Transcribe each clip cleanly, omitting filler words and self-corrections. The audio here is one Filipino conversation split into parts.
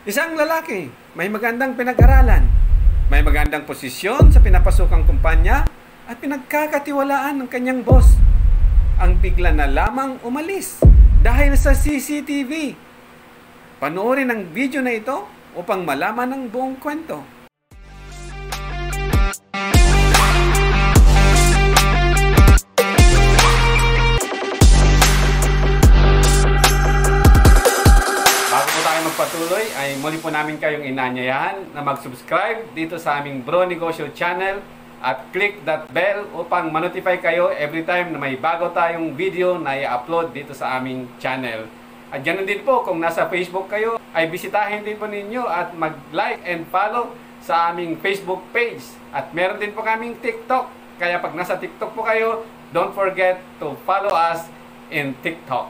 Isang lalaki, may magandang pinag-aralan, may magandang posisyon sa pinapasukang kumpanya at pinagkakatiwalaan ng kanyang boss. Ang bigla na lamang umalis dahil sa CCTV. Panoorin ang video na ito upang malaman ang buong kwento. Patuloy ay muli po namin kayong inanyayahan na mag-subscribe dito sa aming Bro Negosyo channel at click that bell upang ma-notify kayo every time na may bago tayong video na i-upload dito sa aming channel. At ganoon din po kung nasa Facebook kayo ay bisitahin din po ninyo at mag-like and follow sa aming Facebook page. At meron din po kaming TikTok, kaya pag nasa TikTok po kayo, don't forget to follow us in TikTok.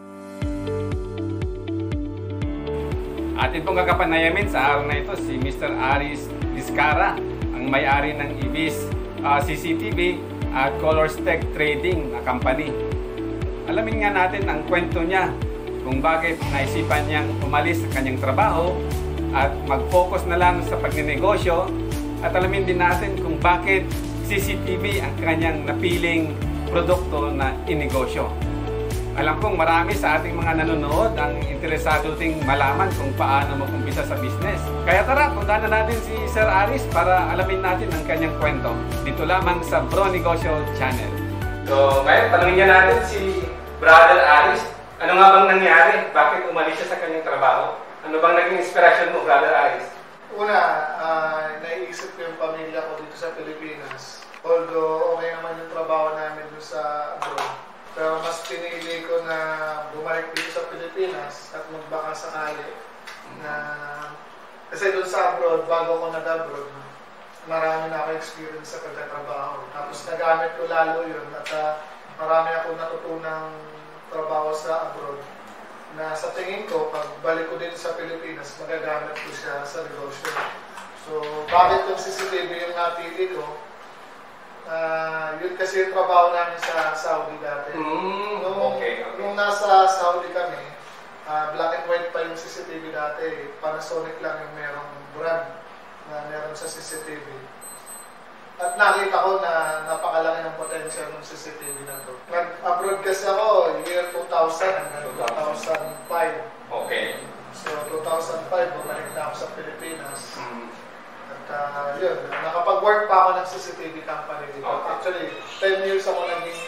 Atin pong kakapanayamin sa araw na ito si Mr. Aris Vizcara, ang may-ari ng Ibis CCTV at Colors Tech Trading na company. Alamin nga natin ang kwento niya kung bakit naisipan niyang umalis sa kanyang trabaho at mag-focus na lang sa pagninegosyo, at alamin din natin kung bakit CCTV ang kanyang napiling produkto na inegosyo. Alam kong marami sa ating mga nanonood ang interesado ding malaman kung paano mag-umpisa sa business. Kaya tara, puntahan na natin si Sir Aris para alamin natin ang kanyang kwento. Dito lamang sa Bro Negosyo Channel. So, ngayon, tanungin niya natin si Brother Aris. Ano nga bang nangyari? Bakit umalis siya sa kanyang trabaho? Ano bang naging inspiration mo, Brother Aris? Una, naiisip ko yung pamilya ko dito sa Pilipinas. Although, okay naman yung trabaho namin dito sa abroad. Pero mas pinili ko na bumalik dito sa Pilipinas at magbaka sakali na kasi doon sa abroad, bago ako nag-abroad, marami na ako experience sa pagkatrabaho. Tapos nagamit ko lalo yun at marami akong natutunang trabaho sa abroad na sa tingin ko, pag balik ko dito sa Pilipinas, magagamit ko siya sa negosyo. So, bakit yung CCTV yung napili ko? Yun kasi yung trabaho namin sa Saudi dati. Nung nasa Saudi kami, black and white pa yung CCTV dati. Panasonic lang yung merong brand na meron sa CCTV. At nakita ko na napakalaki ng potential ng CCTV na to. Nag-abroad kasi ako year 2000 hanggang 2005. Okay. So 2005, bumalik na ako sa Pilipinas. Yun, nakapag-work pa ako ng CCTV company dito. Actually, 10 years ako naging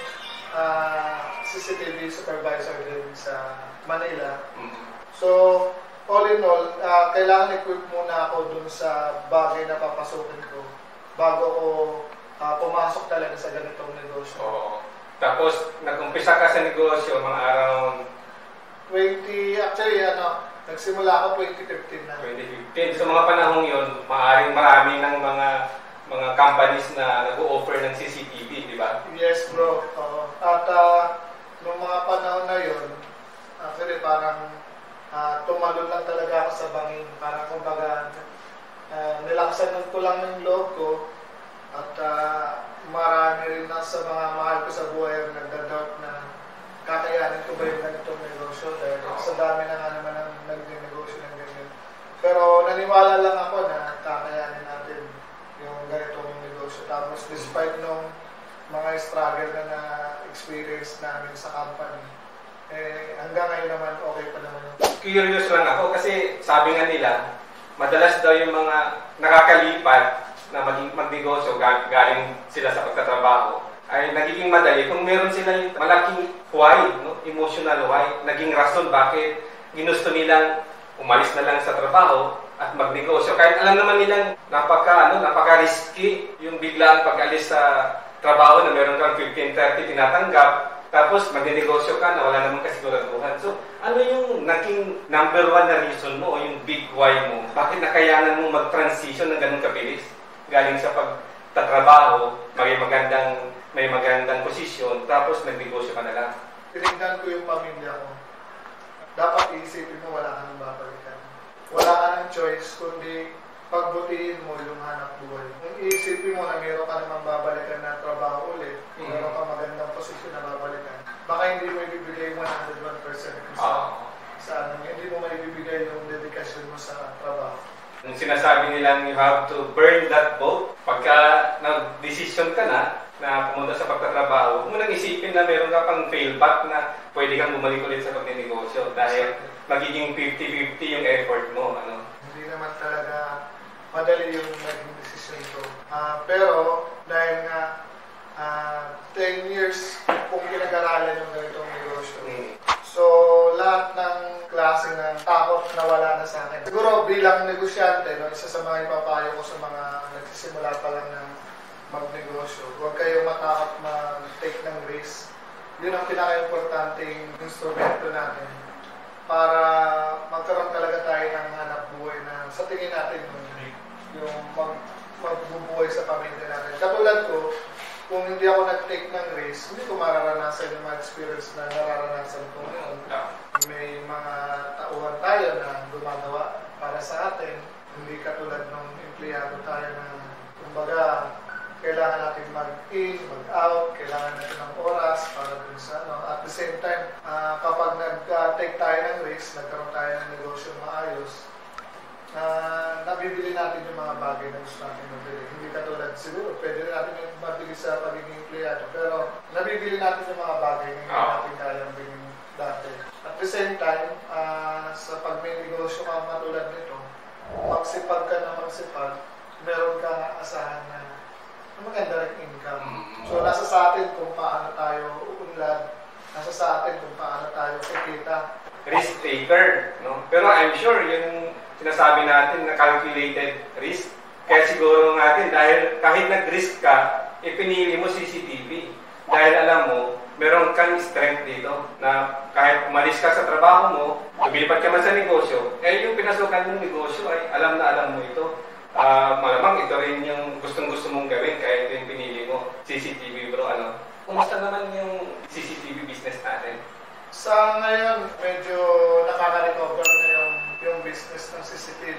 CCTV supervisor din sa Manila. So, all in all, kailangan equip muna ako dun sa bagay na papasukin ko bago ko pumasok talaga sa ganitong negosyo. Oo. Tapos, nag-umpisa ka sa negosyo mga around... Nagsimula ako 2015 na. 2015. So mga panahong yun, maaaring marami ng mga companies na nag-o-offer ng CCTV, di ba? Yes, bro. At nung mga panahon na yun, actually parang tumalon lang talaga ako sa bangin. Parang kumbaga, nilaksanan ko lang ng loob ko at marami rin na sa mga mahal ko sa buhay ang nagda-doubt na kakayanin ko ba yung ganitong negosyo dahil sa dami na nga naman ang nag-negosyo ng ganyan. Pero naniwala lang ako na kakayanin natin yung ganitong negosyo. Tapos despite nung mga struggle na experience namin sa company, hanggang ngayon naman okay pa naman. Curious lang ako kasi sabi nga nila, madalas daw yung mga nakakalipat na magnegosyo galing sila sa pagtatrabaho ay nagiging madali kung meron silang malaking why, no? Emotional why, naging rason bakit ginusto nilang umalis na lang sa trabaho at magnegosyo. Kahit alam naman nilang napaka-risky yung biglaan pag-alis sa trabaho na meron kang 15-30 tinatanggap, tapos magnegosyo ka na wala namang kasiguraduhan. So, ano yung naging number one na reason mo o yung big why mo? Bakit nakayanan mo mag-transition ng ganun kabilis? Galing sa pagtatrabaho, may magandang posisyon, tapos nagnegosyo ka na lang. Tinignan ko yung pamilya ko. Dapat iisipin mo wala ka nang babalikan. Wala ka ng choice, kundi pagbutihin mo yung hanap buhay. Kung iisipin mo na meron ka namang babalikan na trabaho ulit, meron ka magandang posisyon na babalikan, baka hindi mo ibibigay 101% sa hindi mo maibibigay yung dedikasyon mo sa trabaho. Yung sinasabi nilang you have to burn that boat, pagka nag-decision ka na pumunta sa pagtatrabaho, huwag mo nang isipin na meron ka pang failback na pwede kang bumalik ulit sa pagnenegosyo dahil magiging 50-50 yung effort mo. Hindi naman talaga madali yung naging decision ko. Pero dahil nga 10 years kung pinag-aralan yung ganitong negosyo. So, lahat ng klase ng takot na wala na sa akin. Siguro bilang negosyante, isa sa mga ipapayo ko sa mga nagsisimula pa lang ng magnegosyo, huwag kayo matakot mag-take ng risk. Yun ang pinaka-importanting instrumento natin para magkaroon talaga tayo ng hanap buhay na sa tingin natin yung magbubuhay sa pamilya natin. Katulad ko, kung hindi ako nag-take ng risk, hindi ko mararanasan yung mga experience na nararanasan ko ngayon. May mga tauhan tayo na gumagawa para sa atin. Hindi katulad ng empleyado tayo na kumbaga kailangan natin mag-in, mag-out, kailangan natin ng oras para dun sa At the same time, kapag nag-take tayo ng risk, nagkaroon tayo ng negosyo maayos, nabibili natin yung mga bagay na gusto natin mabili. Hindi katulad siguro, pwede natin yung mabili sa pagiging empleyado, pero nabibili natin yung mga bagay na hindi natin kayang bilhin dati. At the same time, sa pag may negosyo ka matulad nito, magsipag ka na magsipag, meron kang asahan na maganda rin income. So, nasa sa atin kung paano tayo uunlad, nasa sa atin kung paano tayo kikita. Risk taker, no? Pero I'm sure yung sinasabi natin na calculated risk, kaya siguro natin dahil kahit nag-risk ka, ipinili mo CCTV. Dahil alam mo, meron kang strength dito na kahit umalis ka sa trabaho mo, lumilipat ka man sa negosyo, yung pinasukan mong negosyo ay alam na alam mo ito. Malamang ito rin yung gustong-gusto mong gawin kaya ito yung pinili mo. CCTV bro, kumusta naman yung CCTV business natin? Sa ngayon, medyo nakaka-recover na yung business ng CCTV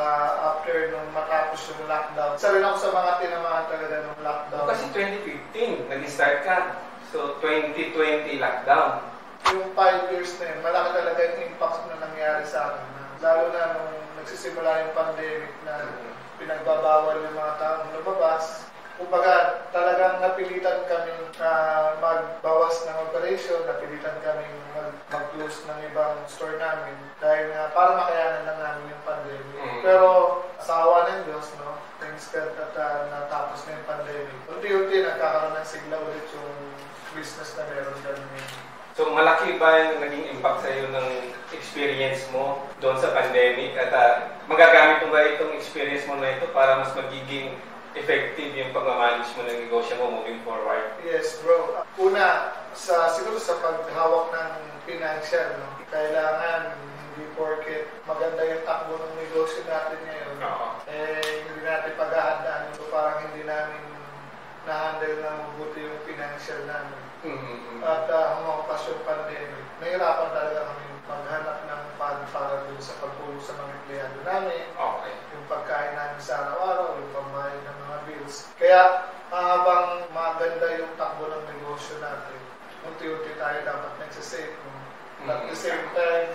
after nung matapos yung lockdown. Isa rin ako sa mga tinamaan talaga nung lockdown. Kasi 2015, nag-start ka. So, 2020 lockdown. Yung 5 years na yun, malaki talaga yung impact na nangyari sa akin. Lalo na nung nagsisimula yung pandemic na pinagbabawal yung mga taong lumabas. Kumbaga, talagang napilitan kami magbawas ng operation, napilitan kami mag-close ng ibang store namin dahil nga para makayanan lang namin yung pandemic. Pero sa awa ng Diyos, thanks God at natapos na yung pandemic. Unti-unti nagkakaroon ng sigla ulit yung business na meron kami. So malaki ba yung naging impact sa iyo ng experience mo doon sa pandemic at magagamit mo ba itong experience mo na ito para mas magiging effective yung pag-manage mo ng negosyo mo moving forward? Yes, bro. Una, siguro sa paghawak ng financial, kailangan hindi porket maganda yung takbo ng negosyo natin ngayon. Hindi natin paghahandaan ito, parang hindi namin na-handle na mabuti yung financial namin. At humakas yung pandemic, nahirapan talaga kami maghanap ng fund para dun sa pagpulong sa mga empleyado namin. Yung pagkain namin sa araw-araw, yung pambayad ng mga bills. Kaya habang maganda yung takbo ng negosyo natin, unti-unti tayo dapat nagsasave. At the same time,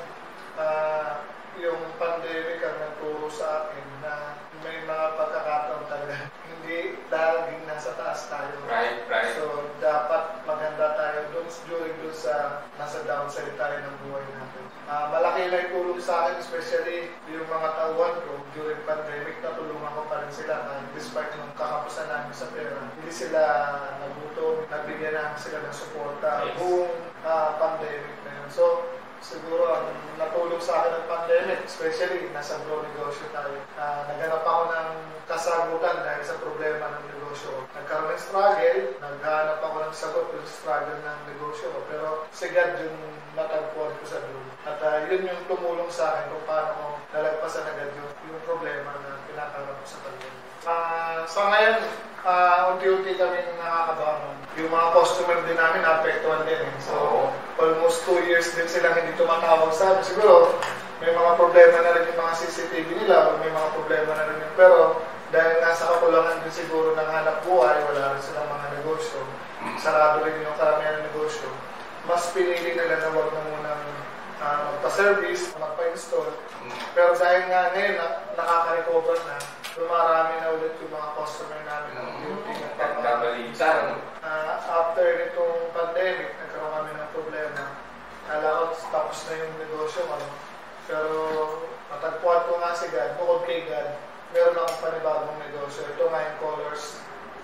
yung pandemic ang nagturo sa akin na may mga pagkakataon talaga hindi laging nasa taas tayo. Right. So, dapat maganda tayo during sa nasa downside tayo ng buhay natin. Malaki na itulong sa akin, especially yung mga tauhan ko during pandemic, natulungan ko pa rin sila despite nung kakapusan namin sa pera. Hindi sila nagutom, nabigyan namin sila ng suporta buong pandemic na yun. So, siguro ang natulong sa akin ng pandemic, especially nasa bro negosyo tayo. Naghanap ako ng kasagutan dahil sa problema ng negosyo. Nagkaroon ng struggle, naghanap ako ng sagot yung struggle ng negosyo. Pero sigad yung natagpuan ko sa bro. At yun yung tumulong sa akin kung paano ko nalagpasan agad yung problema na pinakarap ko sa pandemic. Sa ngayon, unti-unti kami nakakabangon. Yung mga customer din namin, naapektuhan din. So, almost 2 years din silang hindi tumatawag sa amin. Siguro, may mga problema na rin yung mga CCTV nila, may mga problema na rin yung pero dahil nasa kakulangan din siguro ng hanap buhay, wala rin silang mga negosyo, sarado rin yung karamihan ng negosyo, mas pinili nila na wag na munang magpasaya service, magpa-install. Pero dahil nga ngayon nakaka-recover na, dumarami na ulit yung mga customer namin ng beauty ng Pagkabalitan. After nitong pandemic, nagkaroon kami ng problema. Kala ko tapos na yung negosyo ko. Pero matagpuan ko nga si God, bukod kay God, meron akong panibagong negosyo. Ito nga yung Colors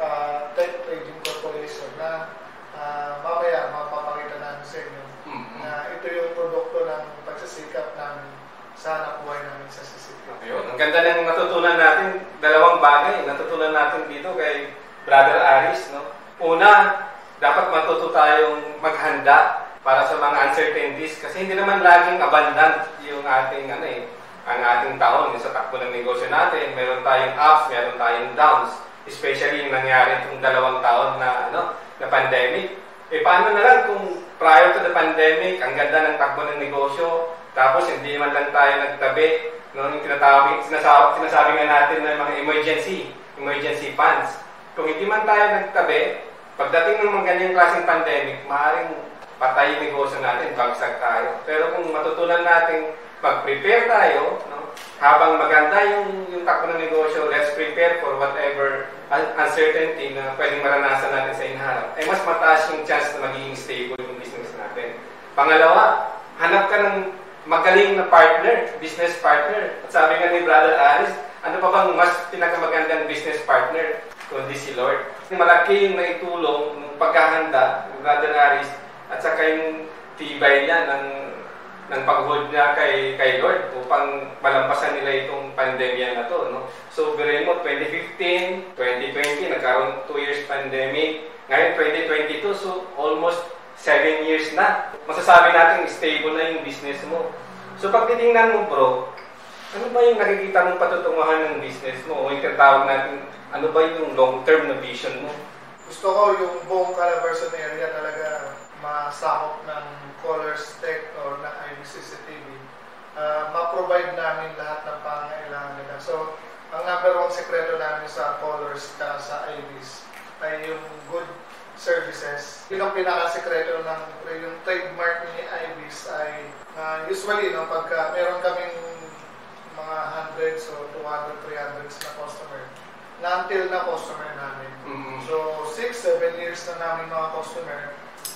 Tech Trading Corporation na mamaya mapapakita namin sa inyo. Na ito yung produkto ng pagsasikap namin sa hanap buhay namin sa CCTV. Ayun, ang ganda ng natutunan natin, dalawang bagay natutunan natin dito kay Brother Aris, no? Una, dapat matuto tayong maghanda para sa mga uncertainties kasi hindi naman laging abundant yung ating ang ating taon sa takbo ng negosyo natin. Meron tayong ups, meron tayong downs, especially yung nangyari itong 2 taon na na pandemic. Paano na lang kung prior to the pandemic, ang ganda ng takbo ng negosyo, tapos hindi man lang tayo nagtabi, no, yung sinasabi nga natin ng mga emergency funds. Kung hindi man tayo nagtabi, pagdating ng mga ganyang klaseng pandemic, maaaring patay yung negosyo natin, bagsak tayo. Pero kung matutunan natin mag-prepare tayo, no, habang maganda yung takbo ng negosyo, let's prepare for whatever uncertainty na pwedeng maranasan natin sa inaharap, ay mas mataas yung chance na magiging stable yung business natin. Pangalawa, hanap ka ng magaling na partner, business partner. At sabi nga ni Brother Aris, ano pa bang mas pinakamagandang business partner kundi si Lord? Malaki yung naitulong ng paghahanda ni Brother Aris at saka yung tibay niya ng pag-hold niya kay Lord upang malampasan nila itong pandemya na to, no? So, biruin mo, 2015, 2020, nagkaroon 2 years pandemic. Ngayon, 2022, so almost 7 years na. Masasabi natin stable na yung business mo. So, pag titingnan mo, bro, ano ba yung nakikita mong patutunguhan ng business mo? O yung tinatawag natin, ano ba yung long-term na vision mo? Gusto ko yung buong Calabarzon area talaga masakop ng Colors Tech or ng IBCCTV. Ma-provide namin lahat ng pangangailangan nila. So, ang number 1 sekreto namin sa Colors sa IBIS ay yung good services. Yun ang pinaka-sekreto ng yung trademark ni IBIS ay usually, no, pagka meron kaming mga hundreds o 200, 300s na customer, na until na customer namin. So, 6-7 years na namin mga customer.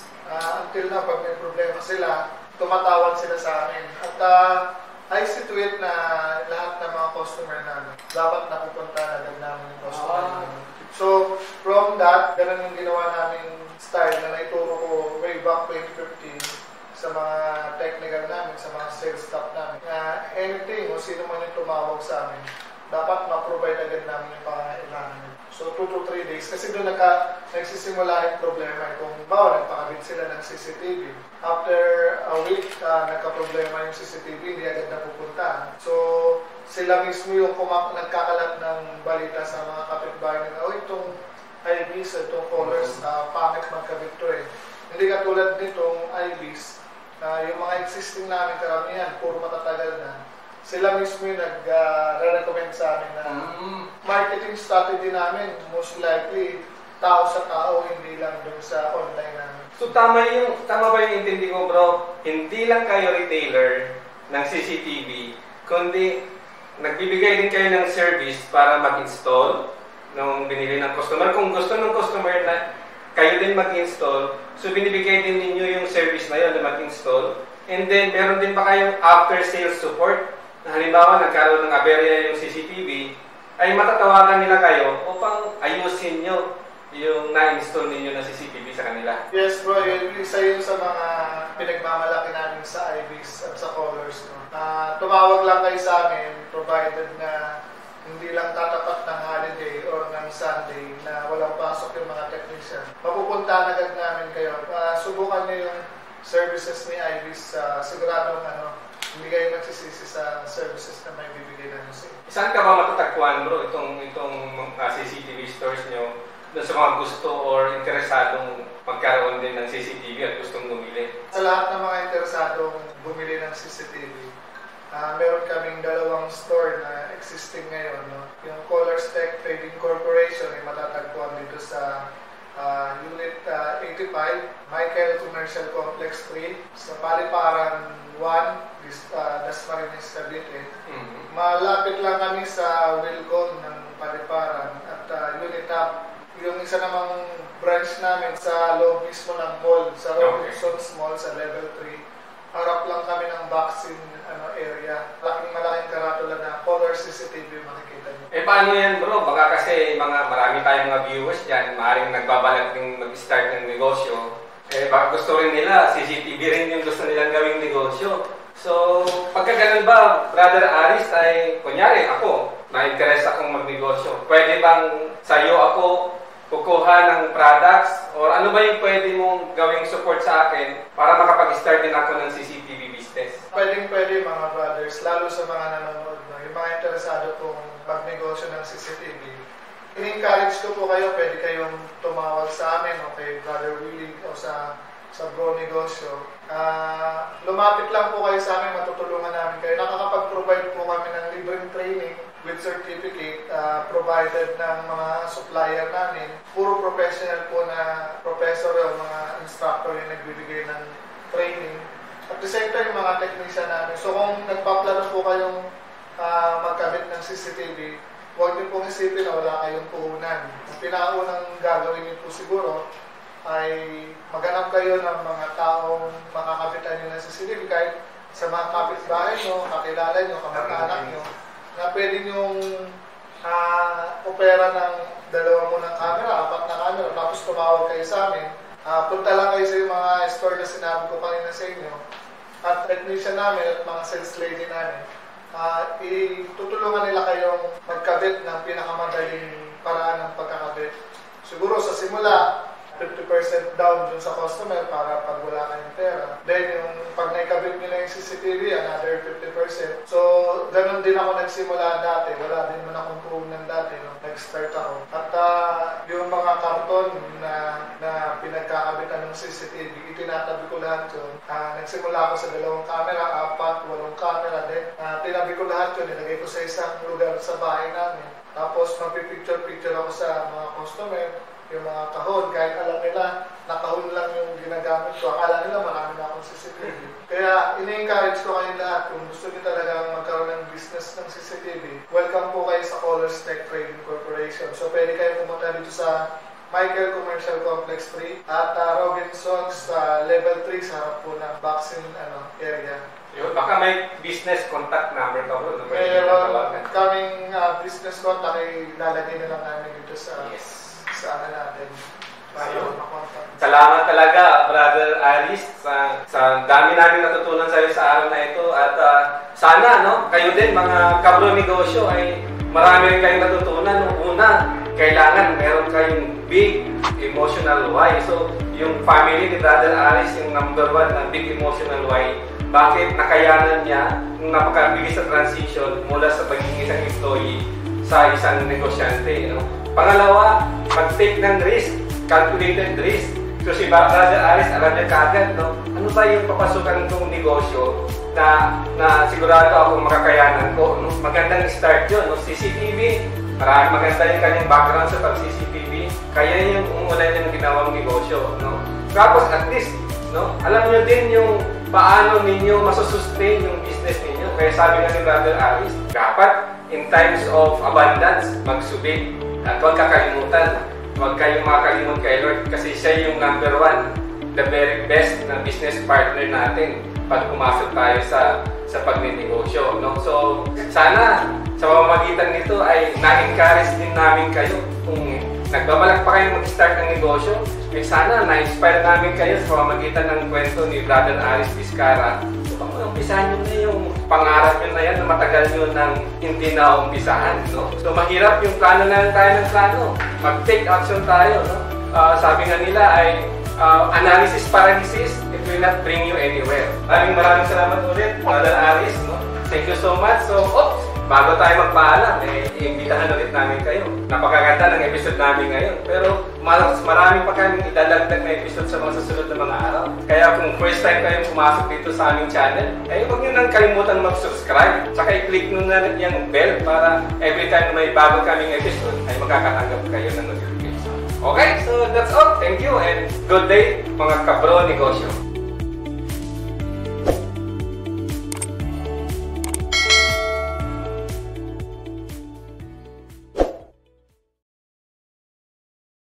Until na, pag may problema sila, tumatawag sila sa amin. At I situate na lahat ng mga customer namin dapat napupunta agad namin yung customer namin. So, from that, ganun yung ginawa namin style na naituro ko way back 2015 sa mga technical namin, sa mga sales staff namin. Anything o sino man yung tumawag sa amin, dapat ma-provide agad namin yung pangangailangan. So, 2 to 3 days. Kasi doon nagsisimula yung problema. Kung bawa, nagpakabit sila ng CCTV. After a week, nagka-problema yung CCTV, hindi agad napupunta. So, sila mismo yung nagkakalat ng balita sa mga kapitbahay nila, itong IBIS, itong Colors, pangit magkabit to eh. Hindi katulad nitong IBIS, yung mga existing namin karamihan, puro matatagal na. Sila mismo yung nag-recommend sa amin na marketing strategy namin, most likely, tao sa tao, hindi lang dun sa online namin. So tama ba yung intindi ko, bro? Hindi lang kayo retailer ng CCTV, kundi nagbibigay din kayo ng service para mag-install nung binili ng customer. Kung gusto ng customer na kayo din mag-install, so binibigay din ninyo yung service na yun na mag-install. And then, meron din ba kayong after-sales support? Na halimbawa, nagkaroon ng aberya yung CCTV, ay matatawagan nila kayo upang ayusin nyo yung na-install ninyo na CCTV sa kanila. Yes bro, isa yun sa mga pinagmamalaki namin sa IBIS at sa Colors. No? Tumawag lang kayo sa amin, provided na hindi lang tatapat ng holiday or ng Sunday na walang pasok yung mga technician. Mapupuntahan agad namin kayo. Subukan nyo yung services ni IBIS, siguradong hindi kayo nagsisisi sa services na may bibigay namin sa inyo. Saan ka ba matatagpuan, bro, itong CCTV stores nyo doon sa mga gusto or interesadong magkaroon din ng CCTV at gustong bumili? Sa lahat ng mga interesadong bumili ng CCTV, meron kaming 2 store na existing ngayon. No? Yung Colors Tech Trading Corporation ay matatagpuan dito sa Unit 85, Michael Commercial Complex 3, sa Paliparan 1, Dasmariñas, Cavite. Malapit lang kami sa Wilcon ng Paliparan at Unit Up. Yung isa namang branch namin sa loob mismo ng mall, sa Robinsons Mall sa level 3. Harap lang kami ng vaccine area. Malaking karatula na color CCTV makikita niyo. Paano yan bro? Baka kasi marami tayong mga viewers dyan, maaaring nagbabalak ng mag-start ng negosyo. Baka gusto rin nila, CCTV rin yung gusto nilang gawing negosyo. So, pagka ganun ba, Brother Aris, ay kunyari ako, na-interest akong magnegosyo. Pwede bang sa'yo ako kukuha ng products or ano ba yung pwede mong gawing support sa akin para makapag-start din ako ng CCTV business? Pwede mga brothers, lalo sa mga nanonood na, yung mga interesado pong magnegosyo ng CCTV. In-encourage ko po kayo, pwede kayong tumawag sa amin o kay Brother Willie o sa Bro Negosyo. Lumapit lang po kayo sa amin, matutulungan namin kayo. Nakakapag-provide po kami ng libreng training with certificate provided ng mga supplier namin. Puro professional po na professor o mga instructor yung nagbibigay ng training. At the same time, mga technician namin. So kung nagpaplano po kayong magkabit ng CCTV, huwag niyo pong isipin na wala kayong puhunan. Ang pinakaunang gagawin niyo po siguro ay maghanap kayo ng mga taong makakabitan niyo ng CCTV kahit sa mga kapitbahay niyo, kakilala niyo, kamag-anak niyo, na pwede niyong opera ng 2 munang camera, 4 na camera, tapos tumawag kayo sa amin. Punta lang kayo sa yung mga store na sinabi ko kanina sa inyo. At technician namin at mga sales lady namin, itutulungan nila kayong magkabit ng pinakamadaling paraan ng pagkakabit. Siguro sa simula, 50% down dun sa customer para pag wala kayong pera. Then yung pag naikabit nyo na yung CCTV, another 50%. So, ganun din ako nagsimula dati. Wala din man akong puhunan dati nung nag-start ako. At yung mga karton na pinagkakabitan ng CCTV, itinatabi ko lahat yun. Nagsimula ako sa 2 camera, 4, 8 camera din. Tinabi ko lahat yun, nilagay ko sa isang lugar sa bahay namin. Tapos magpipicture-picture ako sa mga customer, yung mga kahon, kahit alam nila na kahon lang yung ginagamit ko, akala nila marami na akong CCTV. Kaya ini-encourage ko kayo lahat, kung gusto niyo talagang magkaroon ng business ng CCTV, welcome po kayo sa Colors Tech Trading Corporation. So pwede kayo pumunta dito sa Michael Commercial Complex 3 at Robinsons level 3 sa harap po ng vaccine area. Yun, baka may business contact number ka bro. Meron kaming business contact ay lalagay na lang namin dito sa natin. Salamat talaga, Brother Aris, sa dami namin natutunan sa iyo sa araw na ito. At sana, kayo din, mga kabro negosyo, ay marami rin kayong natutunan. Una, kailangan meron kayong big emotional why. So, yung family ni Brother Aris, yung number 1 na big emotional why, bakit nakayanan niya yung napakabilis sa transition mula sa pagiging isang employee sa isang negosyante. Pangalawa, mag-take ng risk, calculated risk. So si Brother Aris, alam niya kaagad, ano ba yung papasukan itong negosyo na sigurado ako makakayanan ko. Magandang start yun. CCTV, maganda yung kanyang background sa pag-CCTV. Kaya yung umulan niyang ginawang negosyo. Tapos at least, alam niyo din yung paano ninyo masusustain yung business ninyo. Kaya sabi nga ni Brother Aris, dapat in times of abundance, magsubig. At huwag kakalimutan, huwag kayong makakalimut kay Lord kasi siya yung number 1, the very best na business partner natin pag pumasok tayo sa pagninegosyo. So, sana sa pamamagitan nito ay na-encourage din namin kayo. Kung nagbabalak pa kayo mag-start ng negosyo, sana na-inspire namin kayo sa pamamagitan ng kwento ni Brother Aris Vizcara. So, umpisahan nyo na yung pangarap nyo na yan na matagal nyo nang hindi na umpisahan. So, mahirap yung plano na tayo ng plano. Mag-take action tayo. Sabi nga nila ay analysis paralysis, it will not bring you anywhere. Maraming salamat ulit, Brother Aris. Thank you so much. So, bago tayo magpaalam, iimbitahan ulit namin kayo. Napakaganda ng episode namin ngayon. Pero marami pa kami idadagdag na episode sa mga susunod na mga araw. Kaya kung first time kayong pumasok dito sa aming channel, huwag nyo nang kalimutan mag-subscribe. Tsaka i-click nyo na yung bell para every time na may bago kaming episode, ay makakatanggap kayo ng notification. Okay, so that's all. Thank you and good day mga kabro negosyo.